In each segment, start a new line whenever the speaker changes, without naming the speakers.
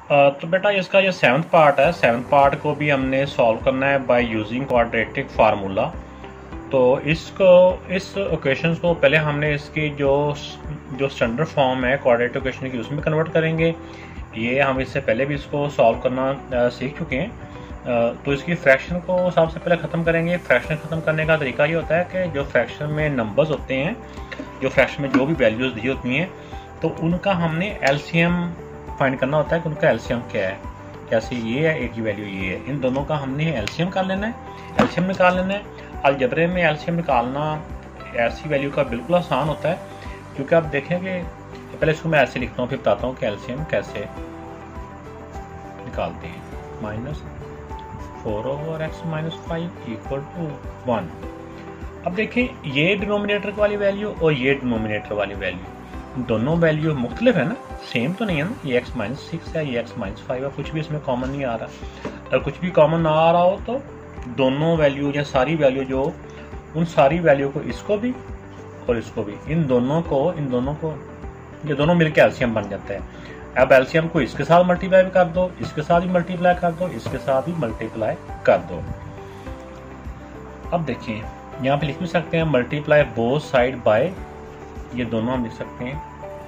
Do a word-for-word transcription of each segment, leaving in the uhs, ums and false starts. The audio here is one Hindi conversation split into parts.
अ, तो बेटा इसका ये सेवन्थ पार्ट है। सेवन्थ पार्ट को भी हमने सॉल्व करना है बाय यूजिंग क्वाड्रेटिक फार्मूला। तो इसको इस इक्वेशन को पहले हमने इसकी जो जो स्टैंडर्ड फॉर्म है क्वाड्रेटिक इक्वेशन की उसमें कन्वर्ट करेंगे। ये हम इससे पहले भी इसको सॉल्व करना आ, सीख चुके हैं। आ, तो इसकी फ्रैक्शन को सबसे पहले ख़त्म करेंगे। फ्रैक्शन ख़त्म करने का तरीका ये होता है कि जो फ्रैक्शन में नंबर्स होते हैं, जो फ्रैक्शन में जो भी वैल्यूज़ दी होती हैं, तो उनका हमने एलसीएम फाइंड करना होता है कि उनका एलसीएम क्या है। जैसे ये है, एक की वैल्यू ये है, इन दोनों का हमने एलसीएम कर लेना है, एलसीएम निकाल लेना है। अलजबरे में एलसीएम निकालना ऐसी वैल्यू का बिल्कुल आसान होता है, क्योंकि आप देखेंगे पहले इसको मैं ऐसे लिखता हूँ फिर बताता हूँ कि एलसीएम कैसे निकालते हैं। Minus four over X minus five equal to one. अब देखिए ये डिनोमिनेटर वाली वैल्यू और ये डिनोमिनेटर वाली वैल्यू, दोनों वैल्यू मुख्तलिफ है ना, सेम तो नहीं है ना। ये एक्स माइनस सिक्स है, ये एक्स माइनस फाइव है, कुछ भी इसमें कॉमन नहीं आ रहा। अगर कुछ भी कॉमन ना आ रहा हो तो दोनों वैल्यू या सारी वैल्यू जो उन सारी वैल्यू को इसको भी और इसको भी, इन दोनों को इन दोनों को ये दोनों मिलकर एलसीएम बन जाता है। अब एलसीएम को इसके साथ मल्टीप्लाई भी कर दो, इसके साथ भी मल्टीप्लाई कर दो, इसके साथ भी मल्टीप्लाई कर दो। अब देखिए यहाँ पे लिख भी सकते हैं मल्टीप्लाई बोथ साइड बाय, ये दोनों हम लिख सकते हैं।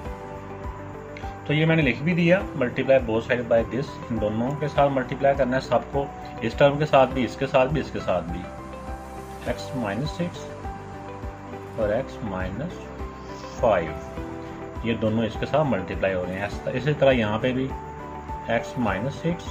तो ये मैंने लिख भी दिया, multiply both side by this, इन दोनों के साथ मल्टीप्लाई करना है सबको, इस टर्म के साथ भी, इसके साथ भी, इसके साथ भी। एक्स माइनस सिक्स और एक्स माइनस फाइव, ये दोनों इसके साथ मल्टीप्लाई हो रहे हैं। इसी तरह यहाँ पे भी एक्स माइनस सिक्स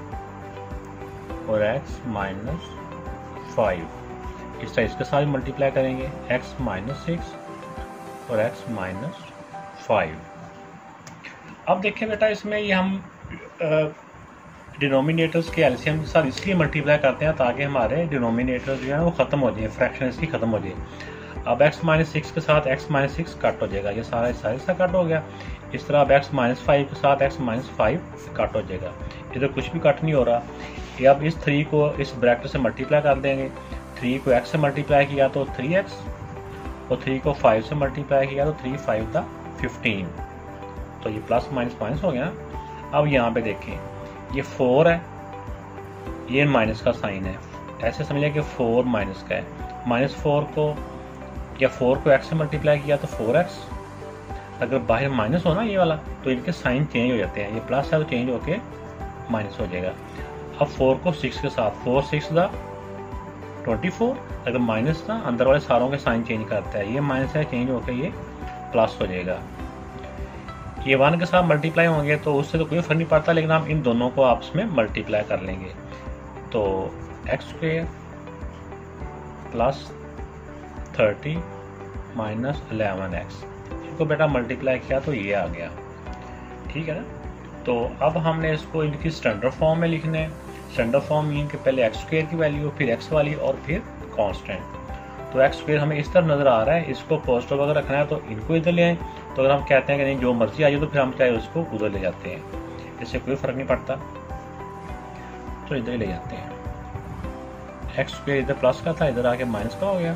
और एक्स माइनस फाइव, इस तरह इसके साथ मल्टीप्लाई करेंगे, एक्स माइनस सिक्स और एक्स माइनस फाइव। अब देखिए बेटा इसमें ये हम डिनोमिनेटर्स के एलसीएम के साथ इसलिए मल्टीप्लाई करते हैं ताकि हमारे डिनोमिनेटर्स जो है वो ख़त्म हो जाए, फ्रैक्शन इसकी ख़त्म हो जाए। अब एक्स माइनस सिक्स के साथ एक्स माइनस सिक्स कट हो जाएगा, ये सारा सारा हिस्सा कट हो गया। इस तरह अब एक्स माइनस फाइव के साथ एक्स माइनस फाइव कट हो जाएगा, इधर कुछ भी कट नहीं हो रहा। ये अब इस थ्री को इस ब्रैकेट से मल्टीप्लाई कर देंगे। थ्री को एक्स से मल्टीप्लाई किया तो थ्री एक्स, और थ्री को फाइव से मल्टीप्लाई किया तो थ्री फाइव था फिफ्टीन। तो ये प्लस माइनस माइनस हो गया ना। अब यहाँ पे देखें ये फोर है, ये माइनस का साइन है, ऐसे समझिए कि फोर माइनस का है। माइनस फोर को या फोर को एक्स से मल्टीप्लाई किया तो फोर एक्स, अगर बाहर माइनस हो ना ये वाला तो इनके साइन चेंज हो जाते हैं, ये प्लस है तो चेंज होके माइनस हो जाएगा। अब फोर को सिक्स के साथ, फोर सिक्स दा ट्वेंटी फोर, अगर माइनस था अंदर वाले सारों के साइन चेंज करता है, ये माइनस है चेंज होकर ये प्लस हो जाएगा। ये वन के साथ मल्टीप्लाई होंगे तो उससे तो कोई फर्क नहीं पड़ता, लेकिन हम इन दोनों को आपस में मल्टीप्लाई कर लेंगे। तो x square plus thirty minus eleven x, इसको बेटा मल्टीप्लाई किया तो ये आ गया, ठीक है ना। तो अब हमने इसको इनकी स्टैंडर्ड फॉर्म में लिखना है। स्टैंडर्ड फॉर्म मीन के पहले एक्स स्क्वेयर की वैल्यू, फिर एक्स वाली और फिर कांस्टेंट। तो एक्स स्क्वेयर हमें इस तरफ नजर आ रहा है, इसको पॉजिटिव अगर रखना है तो इनको इधर ले आए। तो अगर हम कहते हैं कि नहीं जो मर्जी आ जाए तो फिर हम चाहे उसको उधर ले जाते हैं, इससे कोई फर्क नहीं पड़ता, तो इधर ही ले जाते हैं। एक्स स्क्वेयर इधर प्लस का था, इधर आके माइनस का हो गया,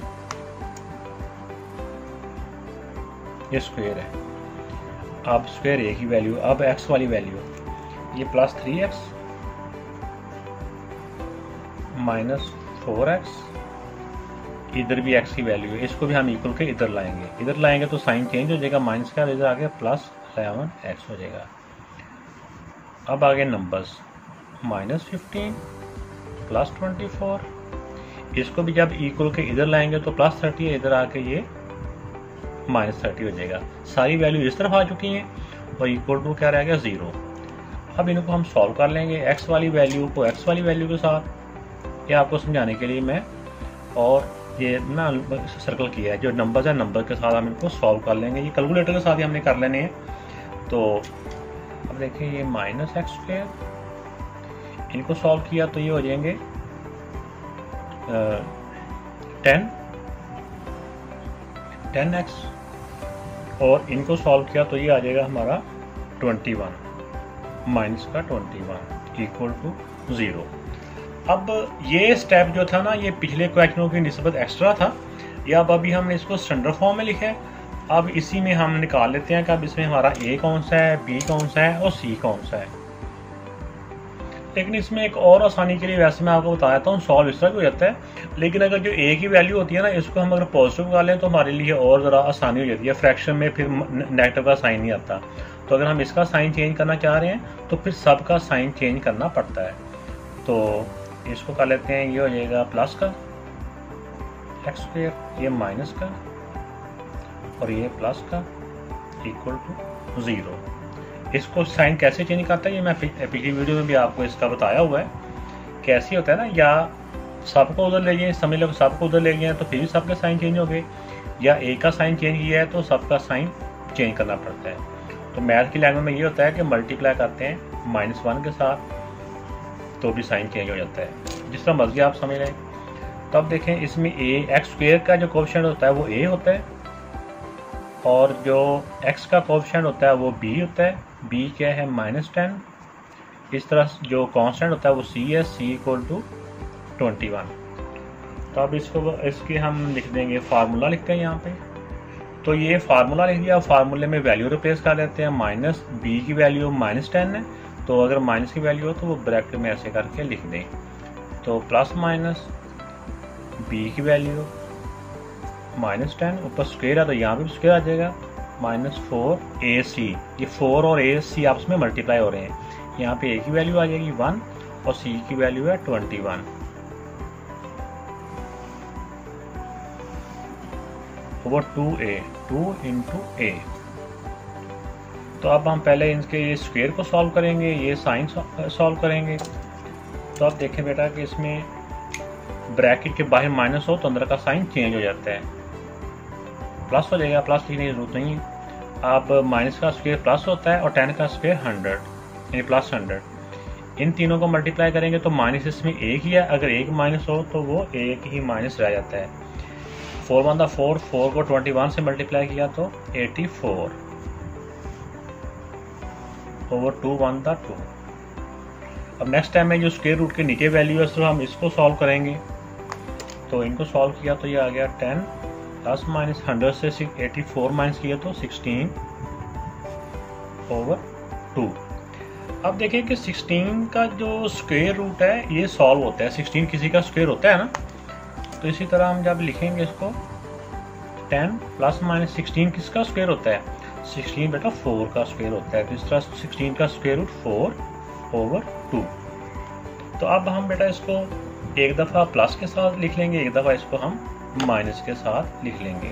ये स्क्वेयर है। अब स्क्वेयर ए की वैल्यू, अब एक्स वाली वैल्यू, ये plus three x minus four x, इधर भी एक्स की वैल्यू है, इसको भी हम इक्वल के इधर लाएंगे। इधर लाएंगे तो साइन चेंज हो जाएगा, माइनस का इधर आगे प्लस इलेवन एक्स हो जाएगा। अब आगे numbers, minus fifteen plus twenty four, इसको भी जब इक्वल के इधर लाएंगे तो प्लस थर्टी है, इधर आके ये माइनस थर्टी हो जाएगा। सारी वैल्यू इस तरफ आ चुकी हैं और इक्वल टू क्या रहेगा, ज़ीरो। अब इनको हम सॉल्व कर लेंगे, एक्स वाली वैल्यू को एक्स वाली वैल्यू के साथ। ये आपको समझाने के लिए मैं और ये ना सर्कल किया है, जो नंबर्स है नंबर के साथ हम इनको सॉल्व कर लेंगे, ये कैलकुलेटर के साथ ही हमने कर लेने हैं। तो अब देखिए ये माइनस एक्स स्क्वेयर, इनको सॉल्व किया तो ये हो जाएंगे टेन टेन एक्स, और इनको सॉल्व किया तो ये आ जाएगा हमारा ट्वेंटी वन, माइनस का twenty one equal to zero. अब ये स्टेप जो था ना ये पिछले क्वेश्चनों की निस्बत एक्स्ट्रा था, या अब अभी हमने इसको स्टैंडर्ड फॉर्म में लिखा है। अब इसी में हम निकाल लेते हैं कि अब इसमें हमारा ए कौन सा है, बी कौन सा है और सी कौन सा है। लेकिन इसमें एक और आसानी के लिए वैसे मैं आपको बता देता हूँ, सॉल्व इस तरह भी हो जाता है, लेकिन अगर जो ए की वैल्यू होती है ना, इसको हम अगर पॉजिटिव कर लें तो हमारे लिए और ज़रा आसानी हो जाती है, फ्रैक्शन में फिर नेगेटिव का साइन नहीं आता। तो अगर हम इसका साइन चेंज करना चाह रहे हैं तो फिर सब का साइन चेंज करना पड़ता है। तो इसको कर लेते हैं, ये हो जाएगा प्लस का एक्स स्क्वायर, ये माइनस का, और ये प्लस का इक्वल टू ज़ीरो। इसको साइन कैसे चेंज करता है ये मैं पिछली वीडियो में भी आपको इसका बताया हुआ है, कैसे होता है ना, या सबको उधर ले गए, समझ लो सबको उधर ले गए तो फिर भी सबके साइन चेंज हो गए, या एक का साइन चेंज किया है तो सबका साइन चेंज करना पड़ता है। तो मैथ की लैंग्वेज में ये होता है कि मल्टीप्लाई करते हैं माइनस वन के साथ तो भी साइन चेंज हो जाता है, जिस तरह मर्जी आप समझ लें। तब देखें इसमें ए एक्स स्क्वायर का जो कोएफिशिएंट होता है वो ए होता है, और जो एक्स का कोएफिशिएंट होता है वो बी होता है, बी क्या है माइनस टेन। इस तरह जो कांस्टेंट होता है वो सी है, c equal to twenty one. तो अब इसको इसकी हम लिख देंगे, फार्मूला लिखते हैं यहाँ पे। तो ये फार्मूला लिख दिया, फार्मूले में वैल्यू रिप्लेस कर लेते हैं, माइनस बी की वैल्यू माइनस टेन है, तो अगर माइनस की वैल्यू हो तो वो ब्रैकेट में ऐसे करके लिख दें। तो प्लस माइनस बी की वैल्यू माइनस टेन, ऊपर स्क्वायर है तो यहाँ पे स्क्वायर आ जाएगा, माइनस फोर ए सी। ये फोर और ए सी आपस में मल्टीप्लाई हो रहे हैं, यहाँ पे ए की वैल्यू आ जाएगी वन और सी की वैल्यू है twenty one over two a, two into a. तो अब हम पहले इनके ये स्क्वायर को सॉल्व करेंगे, ये साइन सॉल्व करेंगे। तो आप देखें बेटा कि इसमें ब्रैकेट के बाहर माइनस हो तो अंदर का साइन चेंज हो जाता है, प्लस हो जाएगा, प्लस लिखने की जरूरत नहीं है। आप माइनस का स्क्वायर प्लस होता है और टेन का स्क्वायर हंड्रेड, यानी प्लस हंड्रेड। इन तीनों को मल्टीप्लाई करेंगे तो माइनस इसमें एक ही है, अगर एक माइनस हो तो वो एक ही माइनस रह जाता है। फोर वन दा फोर, फोर को ट्वेंटी वन से मल्टीप्लाई किया तो eighty four over two one दा टू। अब नेक्स्ट टाइम में जो स्क्वायर रूट के नीचे वैल्यू है तो हम इसको सॉल्व करेंगे। तो इनको सॉल्व किया तो ये आ गया टेन प्लस माइनस हंड्रेड से एटी फोर माइनस किया तो सिक्सटीन ओवर टू। अब देखिए कि सिक्सटीन का जो स्क्वायर रूट है ये सॉल्व होता है, सिक्सटीन किसी का स्क्वायर होता है ना, तो इसी तरह हम जब लिखेंगे इसको टेन प्लस माइनस सिक्सटीन किसका स्क्वायर होता है, सिक्सटीन बेटा फोर का स्क्वायर होता है, तो इस तरह सिक्सटीन का square root four over two. तो अब हम बेटा इसको एक दफ़ा प्लस के साथ लिख लेंगे, एक दफ़ा इसको हम माइनस के साथ लिख लेंगे।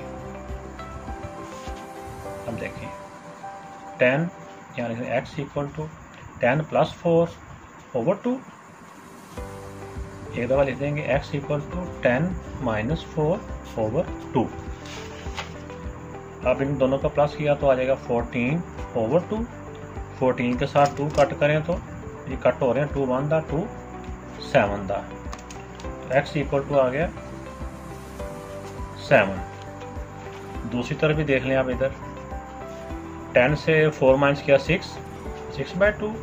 अब देखिए टेन यहाँ लिखेंगे x equal to ten plus four over two, एक दफ़ा लिख देंगे x equal to ten minus four over two. अब इन दोनों का प्लस किया तो आ जाएगा फोर्टीन ओवर टू, फोर्टीन के साथ टू कट करें तो ये कट हो रहे हैं, टू वन दा टू सेवन दा, तो एक्स इक्वल टू आ गया सेवन। दूसरी तरफ भी देख लें आप, इधर टेन से फोर माइनस किया सिक्स, सिक्स बाई टू,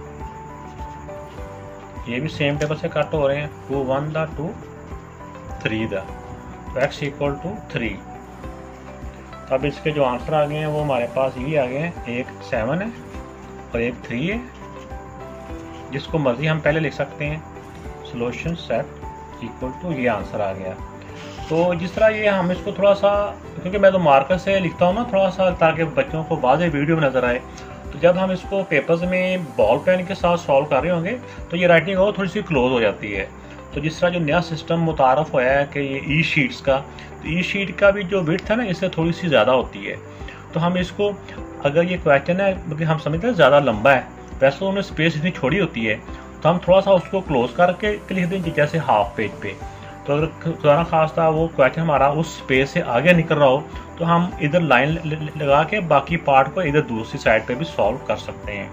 ये भी सेम टेबल से कट हो रहे हैं, टू वन दा टू थ्री दा, तो एक्स इक्वल टू थ्री। अब इसके जो आंसर आ गए हैं वो हमारे पास ये आ गए हैं, एक सेवन है और एक थ्री है, जिसको मर्जी हम पहले लिख सकते हैं, सोल्यूशन सेट इक्वल टू ये आंसर आ गया। तो जिस तरह ये हम इसको थोड़ा सा, क्योंकि मैं तो मार्कर से लिखता हूँ ना थोड़ा सा ताकि बच्चों को वाज़ेह वीडियो में नज़र आए, तो जब हम इसको पेपर्स में बॉल पेन के साथ सॉल्व कर रहे होंगे तो ये राइटिंग और थोड़ी सी क्लोज हो जाती है। तो जिस तरह जो नया सिस्टम मुतारफ़ होया है कि ये ई शीट्स का, तो ई शीट का भी जो विड्थ है ना इससे थोड़ी सी ज़्यादा होती है। तो हम इसको, अगर ये क्वेश्चन है मतलब हम समझते हैं ज़्यादा लंबा है, वैसे तो उन्हें स्पेस इतनी छोड़ी होती है, तो हम थोड़ा सा उसको क्लोज करके लिख दें जैसे हाफ पेज पे। तो अगर खुदा खास्ता वो क्वेश्चन हमारा उस स्पेस से आगे निकल रहा हो तो हम इधर लाइन लगा के बाकी पार्ट को इधर दूसरी साइड पे भी सॉल्व कर सकते हैं।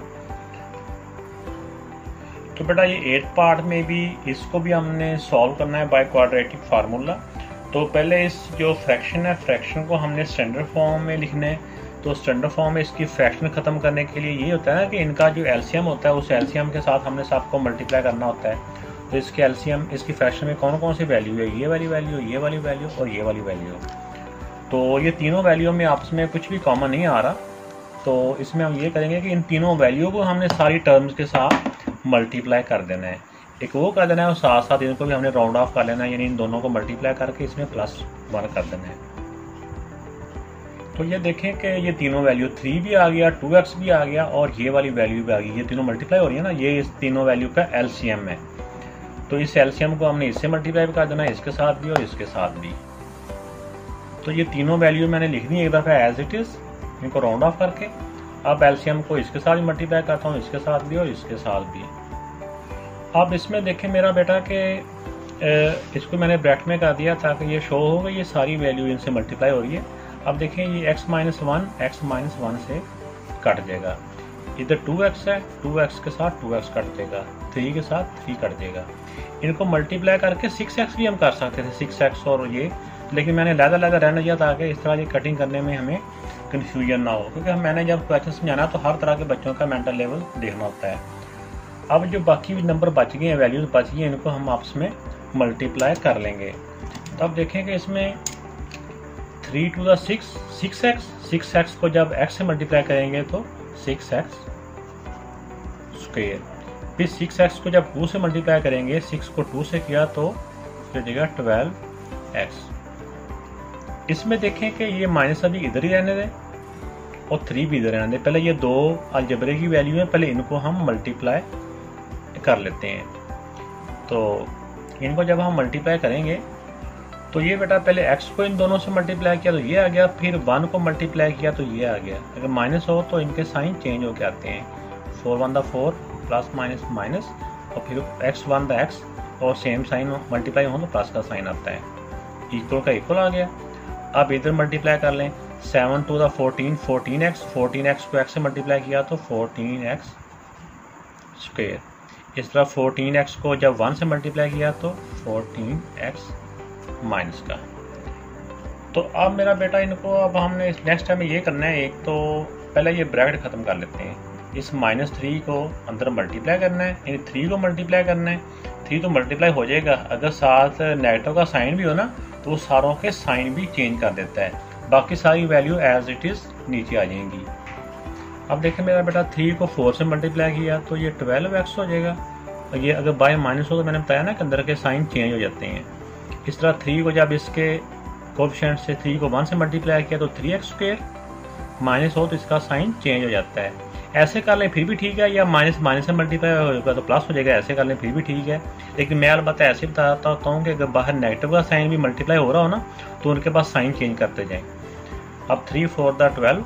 तो बेटा ये एट पार्ट में भी इसको भी हमने सॉल्व करना है बाय क्वाड्रेटिक फार्मूला। तो पहले इस जो फ्रैक्शन है, फ्रैक्शन को हमने स्टैंडर्ड फॉर्म में लिखना है। तो स्टैंडर्ड फॉर्म में इसकी फ्रैक्शन ख़त्म करने के लिए ये होता है ना कि इनका जो एलसीएम होता है उस एलसीएम के साथ हमने सबको मल्टीप्लाई करना होता है। तो इसके एलसीएम, इसकी फ्रैक्शन में कौन कौन सी वैल्यू है, ये वाली वैल्यू, ये वाली वैल्यू और ये वाली वैल्यू। तो ये तीनों वैल्यू में आपस में कुछ भी कॉमन नहीं आ रहा, तो इसमें हम ये करेंगे कि इन तीनों वैल्यू को हमने सारी टर्म्स के साथ मल्टीप्लाई कर देना है। एक वो कर देना है और साथ साथ इनको भी हमने राउंड ऑफ कर लेना है, यानी इन दोनों को मल्टीप्लाई करके इसमें प्लस वन कर देना है। तो ये देखें कि ये तीनों वैल्यू थ्री भी आ गया, टू एक्स भी आ गया और ये वाली वैल्यू भी आ गई। ये तीनों मल्टीप्लाई हो रही है ना, ये इस तीनों वैल्यू का एलसीएम है। तो इस एलसीएम को हमने इससे मल्टीप्लाई कर देना है, इसके साथ भी और इसके साथ भी। तो ये तीनों वैल्यू मैंने लिख दी एक दफ़ा एज इट इज़, इनको राउंड ऑफ करके। अब एलसीएम को इसके साथ भी मल्टीप्लाई करता हूँ, इसके साथ भी और इसके साथ भी। अब इसमें देखें मेरा बेटा कि इसको मैंने ब्रैकेट में कर दिया ताकि ये शो होगा ये सारी वैल्यू इनसे मल्टीप्लाई हो रही है। अब देखें ये x minus one x minus one से कट जाएगा। इधर टू एक्स है, टू एक्स के साथ टू एक्स कट जाएगा, थ्री के साथ थ्री कट जाएगा। इनको मल्टीप्लाई करके सिक्स एक्स भी हम कर सकते थे, सिक्स एक्स और ये, लेकिन मैंने लहदा लहदा रहने दिया ताकि इस तरह ये कटिंग करने में हमें कन्फ्यूजन ना हो, क्योंकि मैंने जब क्वेश्चन समझाना तो हर तरह के बच्चों का मेंटल लेवल देखना होता है। अब जो बाकी नंबर बच गए हैं, वैल्यूज बच गई हैं, इनको हम आपस में मल्टीप्लाई कर लेंगे। तो अब देखें कि इसमें थ्री टू द six, six x, six x को जब एक्स से मल्टीप्लाई करेंगे तो सिक्स एक्स स्क्वायर। फिर सिक्स एक्स को जब टू से मल्टीप्लाई करेंगे, सिक्स को टू से किया तो फिर देगा ट्वेल्व एक्स। इसमें देखें कि ये माइनस अभी इधर ही रहने दें और थ्री भी इधर रहने दें। पहले ये दो अलजेब्रे की वैल्यू है, पहले इनको हम मल्टीप्लाई कर लेते हैं। तो इनको जब हम मल्टीप्लाई करेंगे तो ये बेटा पहले x को इन दोनों से मल्टीप्लाई किया तो ये आ गया, फिर वन को मल्टीप्लाई किया तो ये आ गया। अगर माइनस हो तो इनके साइन चेंज होके आते हैं, फोर वन द फोर, प्लस माइनस माइनस, और फिर एक्स वन द एक्स, और सेम साइन मल्टीप्लाई हो तो प्लस का साइन आता है, इक्वल का इक्वल आ गया। अब इधर मल्टीप्लाई कर लें, सेवन टू द fourteen, fourteen x, fourteen x को एक्स से मल्टीप्लाई किया तो फोर्टीन एक्स स्क्वायर। इस तरह फोर्टीन एक्स को जब वन से मल्टीप्लाई किया तो फोर्टीन एक्स माइनस का। तो अब मेरा बेटा इनको अब हमने नेक्स्ट टाइम ये करना है, एक तो पहले ये ब्रैकेट ख़त्म कर लेते हैं, इस माइनस थ्री को अंदर मल्टीप्लाई करना है, यानी थ्री को मल्टीप्लाई करना है। थ्री तो मल्टीप्लाई हो जाएगा, अगर साथ नेगेटिव का साइन भी हो ना तो वो सारों के साइन भी चेंज कर देता है, बाकी सारी वैल्यू एज इट इज़ नीचे आ जाएंगी। अब देखें मेरा बेटा थ्री को फोर से मल्टीप्लाई किया तो ये ट्वेल्व एक्स हो जाएगा, और ये अगर बाय माइनस हो तो मैंने बताया ना कि अंदर के साइन चेंज हो जाते हैं। इस तरह थ्री को जब इसके कोएफिशिएंट से थ्री को वन से मल्टीप्लाई किया तो थ्री एक्स स्क्वायर, माइनस हो तो इसका साइन चेंज हो जाता है। ऐसे कर लें फिर भी ठीक है, या माइनस माइनस से मल्टीप्लाई होगा तो प्लस हो जाएगा, ऐसे कर लें फिर भी ठीक है। लेकिन मैं अलबत्ता ऐसे बताता हूँ कि अगर बाहर नेगेटिव का साइन भी मल्टीप्लाई हो रहा हो ना तो उनके पास साइन चेंज करते जाएं। अब थ्री फोर द ट्वेल्व,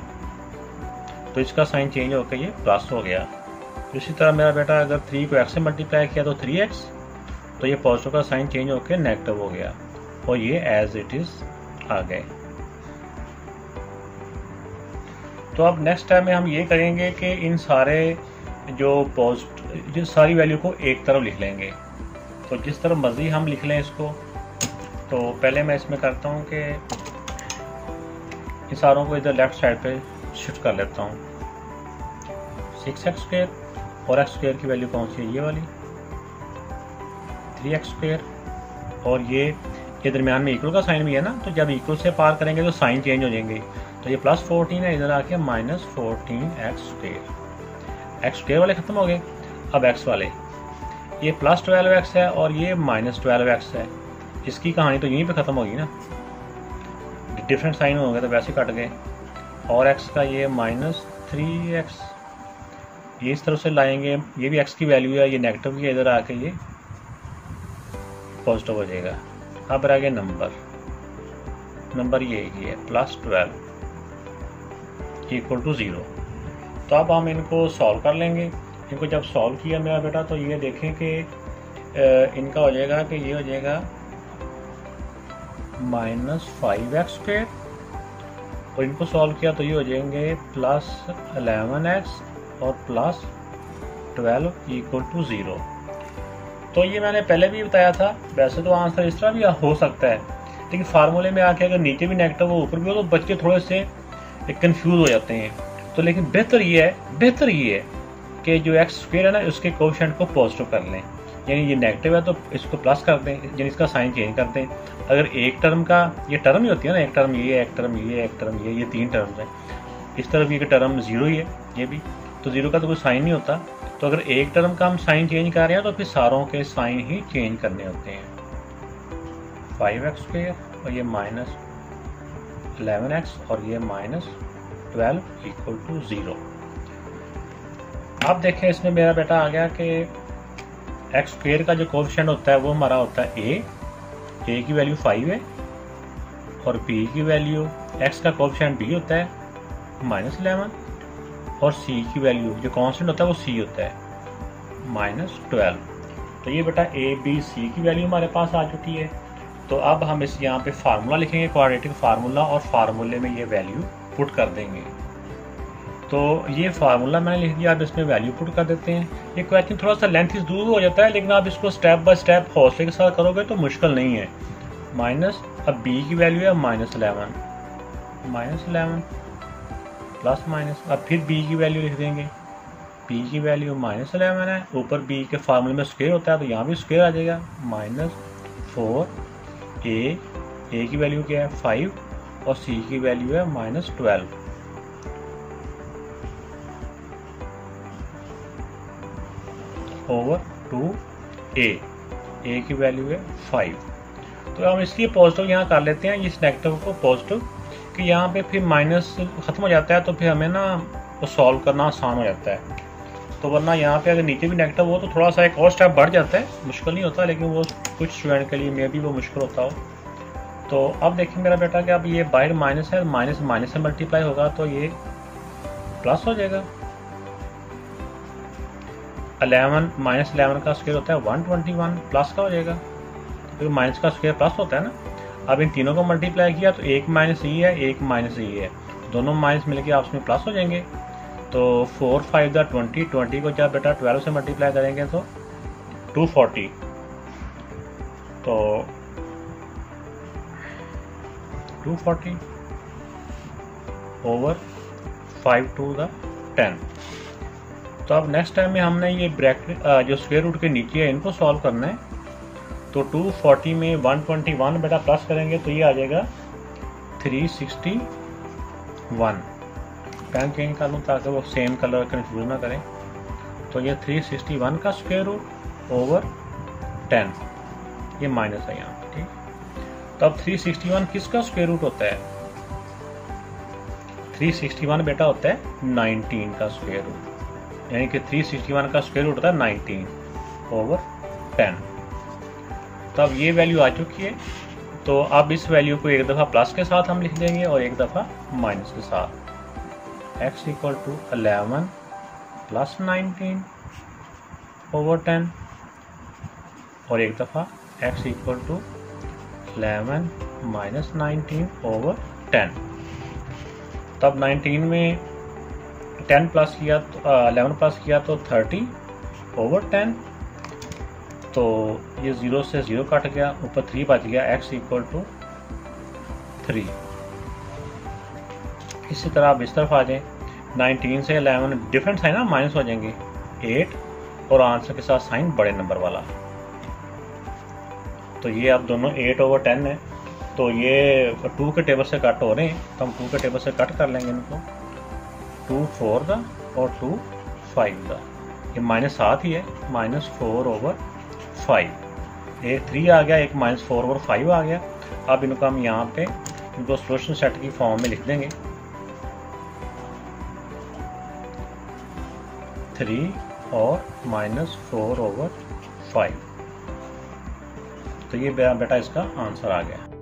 तो इसका साइन चेंज होकर ये प्लस हो गया। इसी तरह मेरा बेटा अगर थ्री को एक्स से मल्टीप्लाई किया तो थ्री एक्स, तो ये पॉजिटिव का साइन चेंज होकर नेगेटिव हो गया और ये एज इट इज आ गए। तो अब नेक्स्ट टाइम में हम ये करेंगे कि इन सारे जो पॉजिटिव जो सारी वैल्यू को एक तरफ लिख लेंगे, तो जिस तरह मर्जी हम लिख लें इसको। तो पहले मैं इसमें करता हूँ कि इन सारों को इधर लेफ्ट साइड पे शिफ्ट कर लेता हूँ। सिक्स एक्स स्क्वायर और एक्स स्क्वायर की वैल्यू कौन सी है, ये वाली थ्री एक्स स्क्वायर, और ये के दरमियान में इक्वल का साइन भी है ना, तो जब इक्वल से पार करेंगे तो साइन चेंज हो जाएंगे। तो ये प्लस फोर्टीन है, इधर आके minus fourteen x square. X square वाले खत्म हो गए। अब एक्स वाले, ये प्लस ट्वेल्व एक्स है और ये माइनस ट्वेल्व एक्स है, इसकी कहानी तो यहीं पे ख़त्म होगी ना, डिफरेंट साइन हो गए तो वैसे कट गए। और एक्स का ये माइनस थ्री एक्स, ये इस तरह से लाएंगे, ये भी एक्स की वैल्यू है, ये नेगेटिव की, इधर आके ये पॉजिटिव हो जाएगा। अब रह गया नंबर, नंबर ये ही है plus twelve equal to zero. तो अब हम इनको सॉल्व कर लेंगे। इनको जब सॉल्व किया मेरा बेटा तो ये देखें कि इनका हो जाएगा कि ये हो जाएगा माइनस फाइव एक्स स्क्वायर, और इनको सॉल्व किया तो ये हो जाएंगे प्लस अलेवन एक्स और plus twelve equal to zero. तो ये मैंने पहले भी बताया था, वैसे तो आंसर इस तरह भी हो सकता है, लेकिन फार्मूले में आके अगर नीचे भी नेगेटिव हो ऊपर भी हो तो बच्चे थोड़े से कंफ्यूज हो जाते हैं। तो लेकिन बेहतर ये है बेहतर ये है कि जो एक्स स्क्वायर है ना उसके कोएफिशिएंट को पॉजिटिव कर लें, यानी ये नेगेटिव है तो इसको प्लस कर दें, यानी इसका साइन चेंज कर दें। अगर एक टर्म का ये टर्म ही होती है ना, एक टर्म ये, एक टर्म ये, एक टर्म ये, ये तीन टर्म्स हैं, इस तरफ ये टर्म जीरो ही है, ये भी तो जीरो का तो कोई साइन नहीं होता, तो अगर एक टर्म का हम साइन चेंज कर रहे हैं तो फिर सारों के साइन ही चेंज करने होते हैं। फाइव एक्स स्क्वेयर और ये माइनस इलेवन एक्स और ये minus twelve equal to zero. अब देखें इसमें मेरा बेटा आ गया कि एक्स स्क्वेयर का जो कोएफिशिएंट होता है वो हमारा होता है ए, ए की वैल्यू फाइव है और बी की वैल्यू, एक्स का कोएफिशिएंट बी होता है माइनस इलेवन और सी की वैल्यू जो कांस्टेंट होता है वो सी होता है माइनस ट्वेल्व। तो ये बेटा ए बी सी की वैल्यू हमारे पास आ चुकी है। तो अब हम इस यहाँ पे फार्मूला लिखेंगे, क्वाड्रेटिक फार्मूला, और फार्मूले में ये वैल्यू पुट कर देंगे। तो ये फार्मूला मैंने लिख दिया, अब इसमें वैल्यू पुट कर देते हैं। ये क्वेश्चन थोड़ा सा लेंथ दूर हो जाता है, लेकिन आप इसको स्टेप बाय स्टेप हौसले के साथ करोगे तो मुश्किल नहीं है। माइनस, अब बी की वैल्यू है minus eleven, minus eleven plus minus, अब फिर बी की वैल्यू लिख देंगे, बी की वैल्यू माइनस इलेवन है, ऊपर बी के फार्मूले में स्क्वायर होता है तो यहाँ भी स्क्वायर आ जाएगा, माइनस फोर, ए ए की वैल्यू क्या है फाइव और सी की वैल्यू है minus twelve. Over two a, a की वैल्यू है फाइव। तो हम इसलिए पॉजिटिव यहाँ कर लेते हैं, इस नेगेटिव को पॉजिटिव, कि यहाँ पे फिर माइनस खत्म हो जाता है तो फिर हमें ना वो सॉल्व करना आसान हो जाता है। तो वरना यहाँ पे अगर नीचे भी नेगेटिव हो तो थोड़ा सा एक और स्टेप बढ़ जाता है, मुश्किल नहीं होता, लेकिन वो कुछ स्टूडेंट के लिए मे भी वो मुश्किल होता हो। तो अब देखिए मेरा बेटा कि अब ये बाहर माइनस है, माइनस माइनस से मल्टीप्लाई होगा तो ये प्लस हो जाएगा। इलेवन माइनस इलेवन का स्क्वायर होता है वन ट्वेंटी वन, प्लस का हो जाएगा क्योंकि तो माइनस का स्क्वायर प्लस होता है ना। अब इन तीनों को मल्टीप्लाई किया तो एक माइनस ई है, एक माइनस ई है, दोनों माइनस मिलके आपस में प्लस हो जाएंगे। तो फोर फाइव द ट्वेंटी, ट्वेंटी को जब बेटा ट्वेल्व से मल्टीप्लाई करेंगे तो टू फोर्टी, तो two forty over five two द टेन। तो अब नेक्स्ट टाइम में हमने ये ब्रैकेट जो स्क्वायर रूट के नीचे है इनको सॉल्व करना है। तो टू फोर्टी में वन ट्वेंटी वन बेटा प्लस करेंगे तो ये आ जाएगा three sixty one. Pen change कर लूँ ताकि वो सेम कलर कंफ्यूज ना करें। तो ये थ्री सिक्सटी वन का स्क्वायर रूट ओवर टेन, ये माइनस है यहाँ, ठीक। तो अब थ्री सिक्सटी वन किसका स्क्वायर रूट होता है? थ्री सिक्सटी वन बेटा होता है नाइनटीन का स्क्वायर रूट, यानी कि थ्री सिक्सटी वन का स्क्वायर रूट होता है नाइनटीन ओवर टेन। तो अब ये वैल्यू आ चुकी है। तो अब इस वैल्यू को एक दफ़ा प्लस के साथ हम लिख देंगे और एक दफ़ा माइनस के साथ। x equal to eleven plus nineteen over ten और एक दफ़ा x equal to eleven minus nineteen over ten. तब नाइनटीन में टेन प्लस किया तो अलेवन प्लस किया तो थर्टी ओवर टेन। तो ये ज़ीरो से ज़ीरो कट गया, ऊपर थ्री बच गया, x इक्वल टू थ्री। इसी तरह आप इस तरफ आ जाएं, नाइनटीन से इलेवन डिफरेंट साइन ना माइनस हो जाएंगे, एट और आंसर के साथ साइन बड़े नंबर वाला। तो ये अब दोनों एट ओवर टेन है, तो ये टू के टेबल से कट हो रहे हैं तो हम टू के टेबल से कट कर लेंगे इनको। टू फोर का और टू फाइव का, ये माइनस सात ही है, माइनस फोर ओवर फाइव। एक थ्री आ गया, एक माइनस फोर ओवर फाइव आ गया। अब इनको हम यहाँ पे इनको सोल्यूशन सेट की फॉर्म में लिख देंगे, थ्री और माइनस फोर ओवर फाइव। तो ये बेटा इसका आंसर आ गया।